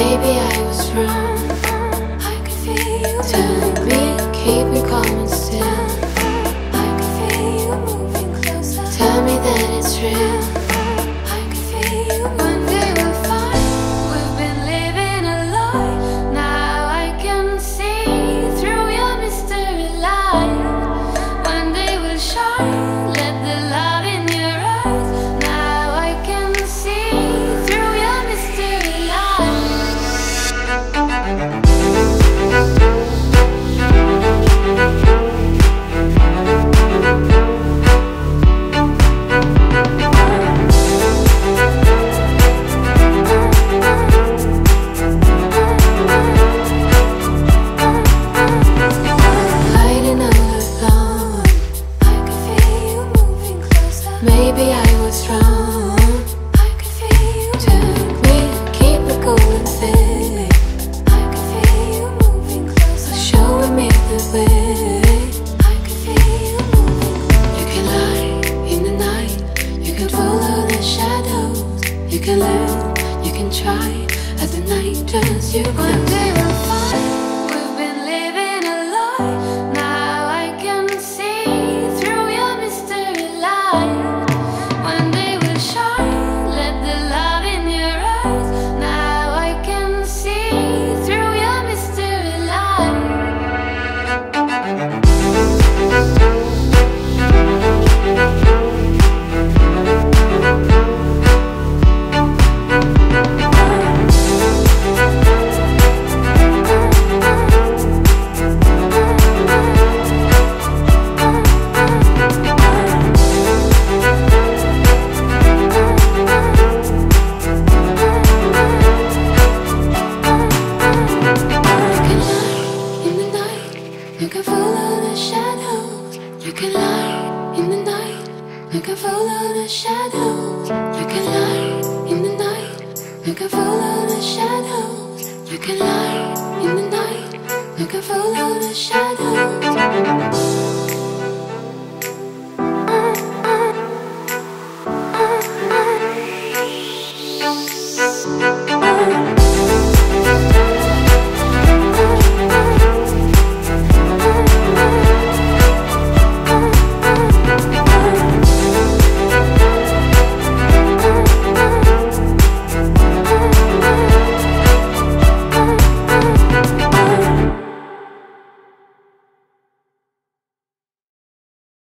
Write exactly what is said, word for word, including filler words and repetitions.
Maybe I was wrong. I could feel you. Tell me, keep me calm and still. I could feel you moving closer. Tell me that it's real. I could feel you. One day we'll find we've been living a lie. Now I can see through your mystery light. One day we'll shine. Let the love in your eyes. Now I can see through your mystery light. Hiding all alone, I could feel you moving closer. Maybe I was wrong. I could feel you. Tell me, keep it going, baby. I could feel you moving closer. Showing me the way. I could feel you moving closer. You can lie in the night. You can follow the shadows. You can learn. You can try as the night turns you close. One day we'll find we've been living a lie. Now I can see through your mystery light. One day we'll shine. Let the love in your eyes. Now I can see through your mystery light. You can follow the shadows. You can lie in the night. You can follow the shadows. You can lie in the night. You can follow the shadows. You can lie in the night. You can follow the shadows.